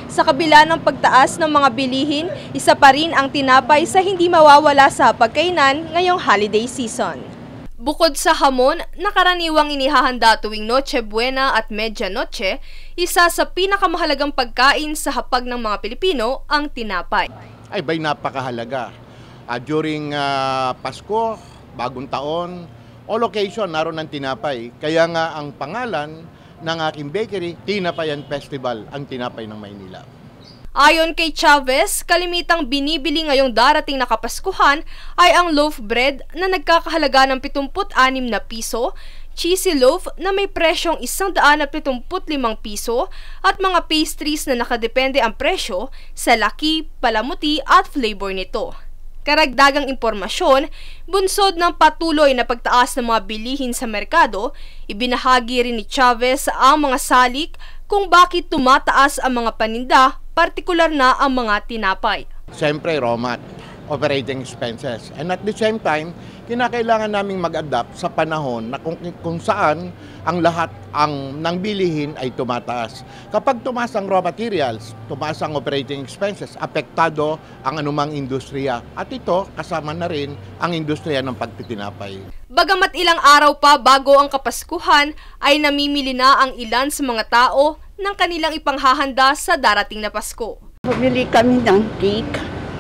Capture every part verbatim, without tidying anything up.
Sa kabila ng pagtaas ng mga bilihin, isa pa rin ang tinapay sa hindi mawawala sa pagkainan ngayong holiday season. Bukod sa hamon na karaniwang inihahanda tuwing Noche Buena at Medianoche, isa sa pinakamahalagang pagkain sa hapag ng mga Pilipino ang tinapay. Ay ba'y napakahalaga. Uh, during uh, Pasko, Bagong Taon, all occasion naroon ng tinapay. Kaya nga ang pangalan ng aking bakery, Tinapayan Festival, ang tinapay ng Maynila. Ayon kay Chavez, kalimitang binibili ngayong darating na Kapaskuhan ay ang loaf bread na nagkakahalaga ng pitungput anim na piso, cheesy loaf na may presyong isang daan at pitungput limang piso at mga pastries na nakadepende ang presyo sa laki, palamuti at flavor nito. Karagdagang impormasyon, bunsod ng patuloy na pagtaas ng mga bilihin sa merkado, ibinahagi rin ni Chavez ang mga salik kung bakit tumataas ang mga paninda, partikular na ang mga tinapay. Siyempre, raw mat, operating expenses. And at the same time, kinakailangan naming mag-adapt sa panahon na kung, kung saan ang lahat ang, ng bilihin ay tumataas. Kapag tumaas ang raw materials, tumaas ang operating expenses, apektado ang anumang industriya. At ito, kasama na rin ang industriya ng pagtitinapay. Bagamat ilang araw pa bago ang Kapaskuhan, ay namimili na ang ilan sa mga tao ng kanilang ipanghahanda sa darating na Pasko. Bumili kami ng cake,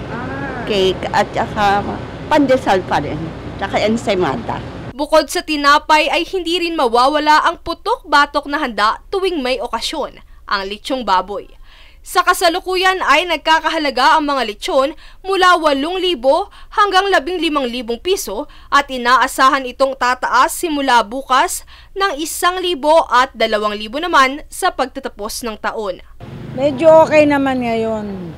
cake at saka pandesal pa rin, saka ensaymada. Bukod sa tinapay ay hindi rin mawawala ang putok-batok na handa tuwing may okasyon, ang lechong baboy. Sa kasalukuyan ay nagkakahalaga ang mga lechon mula walong libo hanggang labing limang libong piso at inaasahan itong tataas simula bukas ng isang libo at dalawang libo naman sa pagtatapos ng taon. Medyo okay naman ngayon.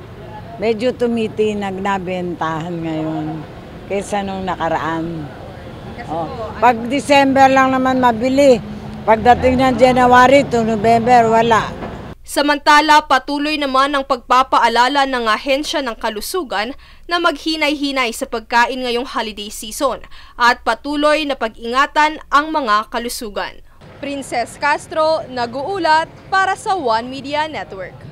Medyo tumitinag na bentahan ngayon kaysa nung nakaraan. Oh. Pag December lang naman mabili. Pagdating ng January to November, wala. Samantala, patuloy naman ang pagpapaalala ng ahensya ng kalusugan na maghinay-hinay sa pagkain ngayong holiday season at patuloy na pag-ingatan ang mga kalusugan. Princess Castro, nag-uulat para sa One Media Network.